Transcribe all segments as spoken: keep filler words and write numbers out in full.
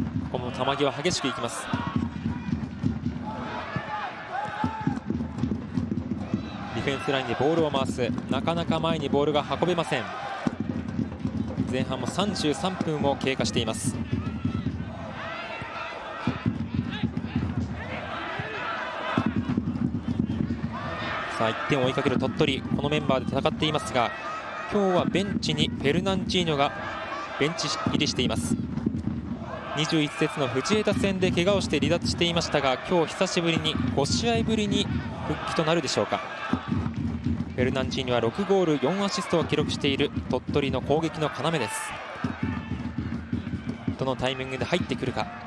この球際激しくいきます。ディフェンスラインでボールを回す、なかなか前にボールが運べません。前半もさんじゅうさんぷんを経過しています。さあいってんを追いかける鳥取、このメンバーで戦っていますが、今日はベンチにフェルナンジーニョがベンチ入りしています。にじゅういち節の藤枝戦で怪我をして離脱していましたが、今日久しぶりにご試合ぶりに復帰となるでしょうか。フェルナンジーニョはろくゴールよんアシストを記録している鳥取の攻撃の要です。どのタイミングで入ってくるか。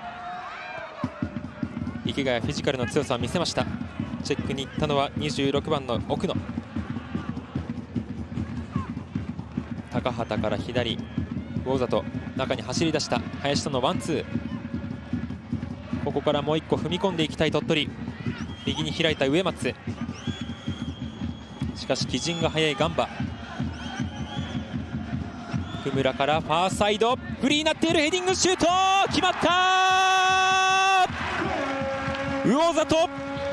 池谷、フィジカルの強さを見せました。チェックに行ったのはにじゅうろくばんの奥野。高畑から左、魚里、中に走り出した林とのワンツー。ここからもう一個踏み込んでいきたい鳥取。右に開いた植松、しかし基準が速いガンバ。福村からファーサイド、フリーになっている、ヘディングシュート決まった。魚里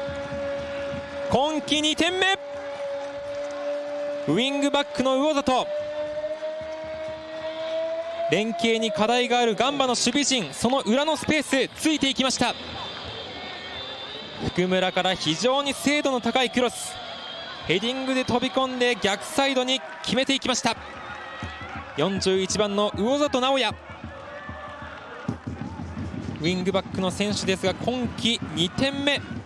今季にてんめ。ウィングバックの魚里、連携に課題があるガンバの守備陣、その裏のスペースついていきました。福村から非常に精度の高いクロス、ヘディングで飛び込んで逆サイドに決めていきました。よんじゅういちばんの魚里直也、ウィングバックの選手ですが今季にてんめ。